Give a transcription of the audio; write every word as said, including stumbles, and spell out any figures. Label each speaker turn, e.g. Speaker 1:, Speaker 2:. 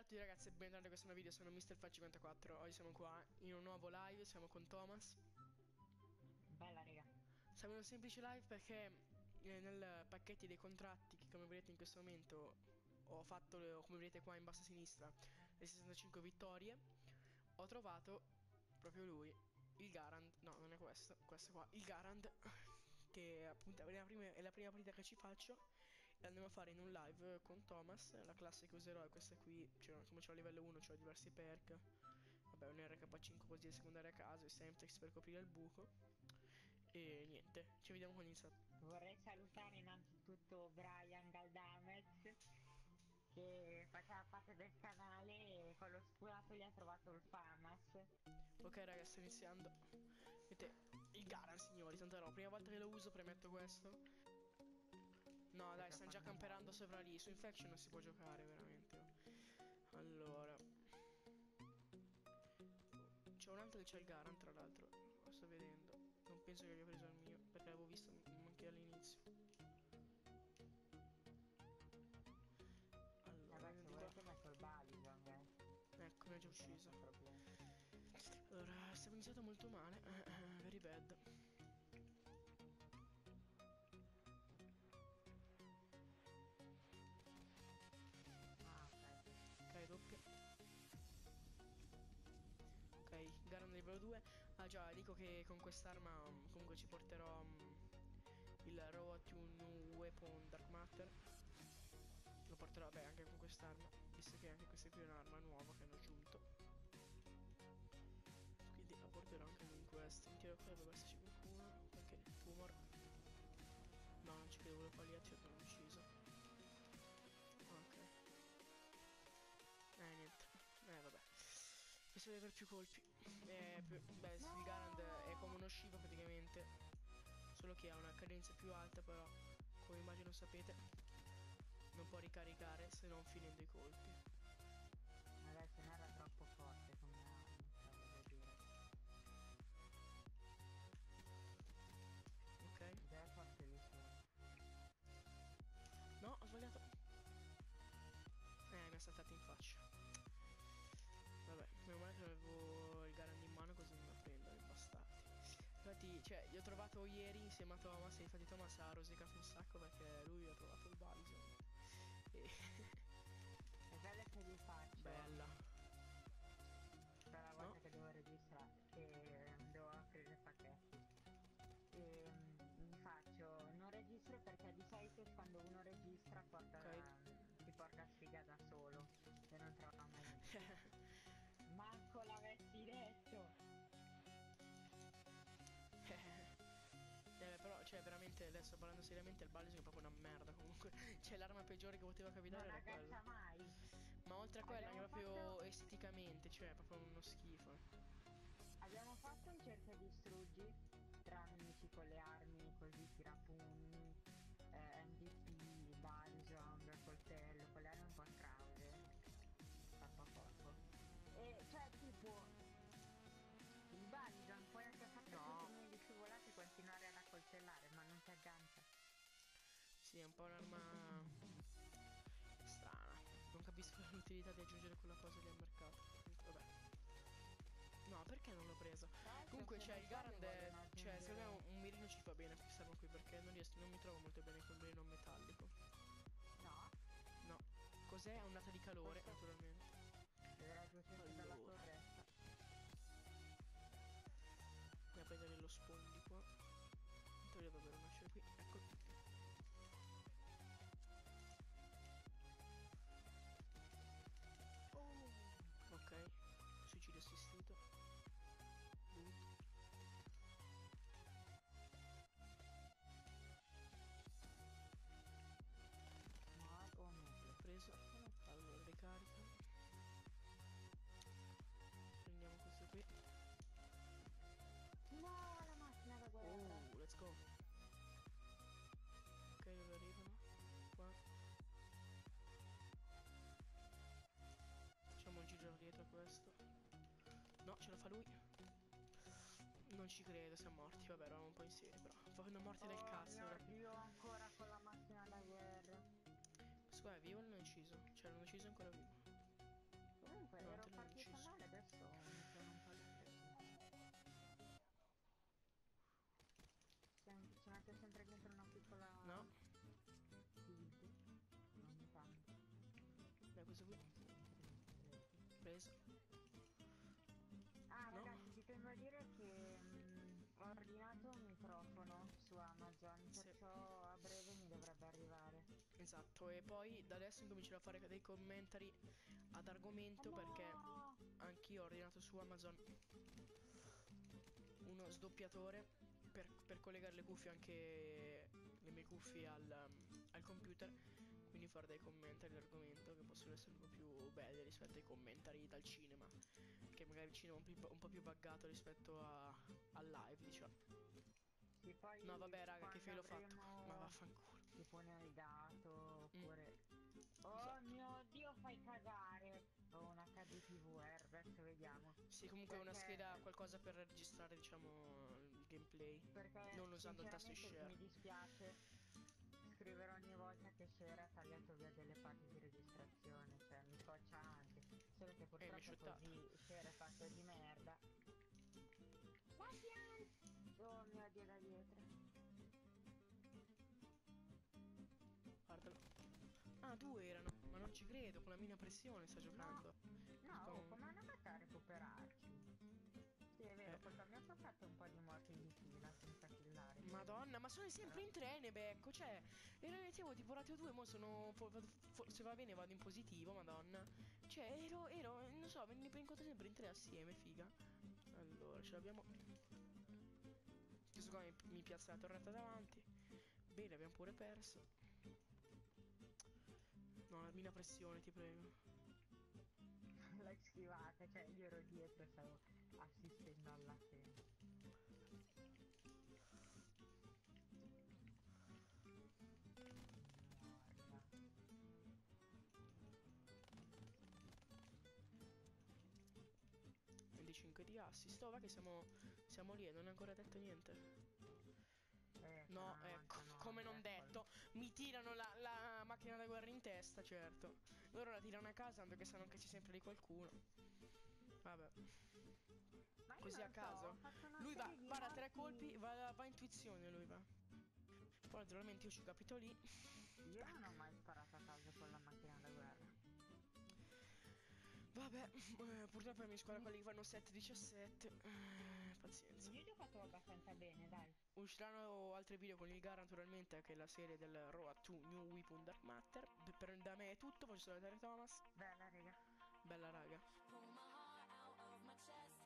Speaker 1: tutti ragazzi e bentornati in questo nuovo video, sono mister Facci cinquantaquattro. Oggi siamo qua in un nuovo live, siamo con Thomas.
Speaker 2: Bella raga.
Speaker 1: Siamo in un semplice live perché eh, nel pacchetti dei contratti che come vedete in questo momento ho fatto, le- come vedete qua in basso a sinistra, le sessantacinque vittorie. Ho trovato proprio lui, il Garand, no non è questo, questo qua, il Garand, che appunto è la prima, è la prima partita che ci faccio. E andiamo a fare in un live con Thomas. La classe che userò è questa qui, cioè, come c'ho a livello uno c'ho diversi perk. Vabbè, un R K cinque così da secondare a caso e Semtex per coprire il buco. E niente, ci vediamo quando inizia.
Speaker 2: Vorrei salutare innanzitutto Brian Galdamez che faceva parte del canale e con lo spurato gli ha trovato il Famas.
Speaker 1: Ok ragazzi, sto iniziando. Vedete, il Garan signori, tanta roba. Prima volta che lo uso premetto questo. No
Speaker 2: Sto
Speaker 1: dai, stanno già
Speaker 2: giocando
Speaker 1: camperando
Speaker 2: molto.
Speaker 1: sopra lì. Su Infection non si può giocare veramente. Allora, c'è un altro che c'ha il Garant, tra l'altro. Lo sto vedendo. Non penso che abbia preso il mio, perché l'avevo visto anche all'inizio. Allora,
Speaker 2: Vabbè, se
Speaker 1: vedi qua.
Speaker 2: volete metto il Balisong, eh.
Speaker 1: Ecco, mi ha già
Speaker 2: Non c'è
Speaker 1: ucciso.
Speaker 2: nessun problema.
Speaker 1: Allora, stiamo iniziato molto male. Eh, eh, very bad.
Speaker 2: Ah, ok.
Speaker 1: Ok, doppia. Ok, Garant livello due. Ah già, dico che con quest'arma um, comunque ci porterò um, il Road to New Weapon Dark Matter. Lo porterò, beh, anche con quest'arma, visto che anche questa qui è un'arma nuova che hanno aggiunto. Quindi la porterò anche in questo. Mi tiro qua, dovrebbe esserci qualcuno. Perché tumor. No, non ci credo, volevo farli a certo, l'ho ucciso. Ok. Eh, niente. Eh, vabbè. Penso di aver più colpi. Eh, più, beh, il Garand è come uno Shiva praticamente. Solo che ha una cadenza più alta, però, come immagino sapete, non può ricaricare se non finendo i colpi.
Speaker 2: Adesso non era troppo forte come arma, stavo da dire.
Speaker 1: Ok?
Speaker 2: Già è forte lì solo.
Speaker 1: No, ho sbagliato. Eh, mi è saltato in faccia. Vabbè, meno male che avevo il Garand in mano così non lo prendo, i bastardi. Infatti, cioè, io ho trovato ieri insieme a Thomas e infatti Thomas ha rosicato un sacco perché lui ha trovato il Bison. E...
Speaker 2: E quelle che vi faccio,
Speaker 1: Bella.
Speaker 2: per la
Speaker 1: No?
Speaker 2: volta che devo registrare, che devo aprire i pacchetti. E, mm, vi faccio, non registro perché di solito quando uno registra
Speaker 1: Ok.
Speaker 2: porta, ti porta sfiga da solo e non trova mai niente. Manco l'avessi detto!
Speaker 1: Eh, però, cioè, veramente, adesso parlando seriamente, il Bison è proprio una merda comunque. Cioè, l'arma peggiore che poteva capitare
Speaker 2: Non
Speaker 1: era quella.
Speaker 2: aggancia mai!
Speaker 1: Ma oltre a quella, anche
Speaker 2: Abbiamo
Speaker 1: proprio
Speaker 2: fatto,
Speaker 1: esteticamente, cioè, è proprio uno schifo.
Speaker 2: abbiamo fatto un cerchio di struggi tra amici con le armi così, tirapugni, eh, M V P, Balisong, coltello, con le armi un po' strause, corpo a corpo. E cioè tipo il Balisong puoi anche fare tutti i
Speaker 1: No.
Speaker 2: miei scivolate e continuare ad accoltellare, ma non ti aggancia.
Speaker 1: Sì, è un po' un'arma strana. Non capisco l'utilità di aggiungere quella cosa lì al mercato. Comunque, vabbè. No, perché non l'ho presa?
Speaker 2: Tra l'altro
Speaker 1: Comunque,
Speaker 2: se
Speaker 1: cioè,
Speaker 2: non
Speaker 1: il
Speaker 2: sbaglio
Speaker 1: Garand è...
Speaker 2: vogliono
Speaker 1: Cioè, secondo me
Speaker 2: aggiungere...
Speaker 1: un, un mirino ci fa bene quest'arma qui, perché non riesco, non mi trovo molto bene con il mirino metallico.
Speaker 2: No?
Speaker 1: No. Cos'è? Ondata di calore,
Speaker 2: Questo
Speaker 1: naturalmente.
Speaker 2: deve raggiungere dalla
Speaker 1: Allora.
Speaker 2: torretta.
Speaker 1: Andiamo a prendere lo spawn di qua. Intanto io dovrò nascere qui. Ecco.
Speaker 2: Oh!
Speaker 1: Ok. Suicidio assistito. Loot.
Speaker 2: Ma o nucleo?
Speaker 1: Preso. Allora, ricarica. Prendiamo questo qui.
Speaker 2: No, la macchina da guerra!
Speaker 1: Oh, let's go. Ok, dove arrivano? Qua. Facciamo un giro dietro a questo. No, ce la fa lui. Non ci credo, siamo morti. Vabbè, eravamo un po' in serie, però. Sono morti del
Speaker 2: Oh
Speaker 1: cazzo ora.
Speaker 2: mio Dio, ancora con la macchina da guerra!
Speaker 1: Questo qua è vivo o non è ucciso? Cioè, non è ucciso, è ancora vivo.
Speaker 2: comunque
Speaker 1: No,
Speaker 2: ero
Speaker 1: te l'ho
Speaker 2: partita
Speaker 1: ucciso.
Speaker 2: male, adesso mi sono un po' ripreso. Sem- ci mette sempre dietro una piccola
Speaker 1: No,
Speaker 2: build, ogni tanto.
Speaker 1: dai, questo qui.
Speaker 2: Non sempre, non sempre.
Speaker 1: Preso.
Speaker 2: Ah
Speaker 1: No?
Speaker 2: ragazzi, ti tengo a dire che mm, ho ordinato un microfono su Amazon,
Speaker 1: Sì.
Speaker 2: perciò a breve mi dovrebbe arrivare.
Speaker 1: Esatto, e poi da adesso incomincerò a fare dei commentari ad
Speaker 2: Oh
Speaker 1: argomento perché
Speaker 2: no!
Speaker 1: anch'io ho ordinato su Amazon uno sdoppiatore per, per collegare le cuffie, anche le mie cuffie al, um, al computer, quindi fare dei commentari d'argomento che possono essere un po' più belli rispetto ai commentari dal cinema, che magari il cinema è un, pi- un po' più buggato rispetto a, al live, diciamo.
Speaker 2: Sì,
Speaker 1: No
Speaker 2: poi
Speaker 1: vabbè raga, che
Speaker 2: quando
Speaker 1: fine l'ho fatto? Ma
Speaker 2: avremo
Speaker 1: vaffanculo.
Speaker 2: tipo navigato
Speaker 1: Mm,
Speaker 2: oppure oh
Speaker 1: esatto.
Speaker 2: mio Dio fai cagare o un H D T V R, adesso vediamo.
Speaker 1: Sì, comunque una scheda,
Speaker 2: Perché
Speaker 1: qualcosa per registrare, diciamo, il gameplay,
Speaker 2: perché
Speaker 1: non usando il tasto di
Speaker 2: sinceramente
Speaker 1: share.
Speaker 2: mi dispiace scrivere ogni volta che Share ha tagliato via delle parti di registrazione, cioè mi scoccia anche, solo che
Speaker 1: Eh, mi è
Speaker 2: purtroppo è
Speaker 1: shottato.
Speaker 2: così, Share è fatto di merda. Bastian! Oh mio Dio da dietro.
Speaker 1: Guardalo. Ah, due erano, ma non ci credo, con la mina a pressione sta
Speaker 2: No,
Speaker 1: giocando.
Speaker 2: no, oh,
Speaker 1: Con...
Speaker 2: come hanno fatto a recuperarci? Sì, è
Speaker 1: Eh,
Speaker 2: vero, colpa mia ho fatto un po' di morti di fila senza killare, quindi...
Speaker 1: Madonna, ma sono
Speaker 2: Però...
Speaker 1: sempre in tre, ne becco, cioè, ero iniziavo tipo ratio due, mo sono, fo- vado- fo- se va bene vado in positivo, madonna. Cioè, ero, ero, non so, me ne incontro sempre in tre assieme, figa. Allora, ce l'abbiamo... Questo qua mi, mi piazza la torretta davanti. Bene, abbiamo pure perso. No, la mina a pressione, ti prego.
Speaker 2: l'hai schivata, cioè io ero dietro e stavo assistendo alla scena. Guarda.
Speaker 1: venticinque di assist. Oh, va che siamo, siamo lì e non è ancora detto niente.
Speaker 2: Eh, sono
Speaker 1: No, ecco, come
Speaker 2: novantanove,
Speaker 1: non
Speaker 2: eccolo.
Speaker 1: detto, mi tirano la, la macchina da guerra in testa, certo. Loro la tirano a casa perché sanno che c'è sempre lì qualcuno. Vabbè.
Speaker 2: Ma io
Speaker 1: Così a
Speaker 2: non so, ho
Speaker 1: caso.
Speaker 2: fatto una
Speaker 1: Lui va,
Speaker 2: serie di
Speaker 1: para tre colpi,
Speaker 2: morti...
Speaker 1: va, va intuizione lui va. Poi naturalmente io ci capito lì.
Speaker 2: Io non ho
Speaker 1: Tac.
Speaker 2: mai sparato a caso con la macchina da guerra.
Speaker 1: Vabbè, eh, purtroppo è mia squadra
Speaker 2: Quindi,
Speaker 1: quelli che fanno sette diciassette. Eh, pazienza.
Speaker 2: quindi ho giocato abbastanza bene, dai.
Speaker 1: Usciranno altri video con il Gar naturalmente, che è la serie del Road to New Weapon Dark Matter. Per, per- da me è tutto, voglio salutare Thomas.
Speaker 2: Bella, raga.
Speaker 1: Bella raga.
Speaker 3: Pull my heart out of my chest.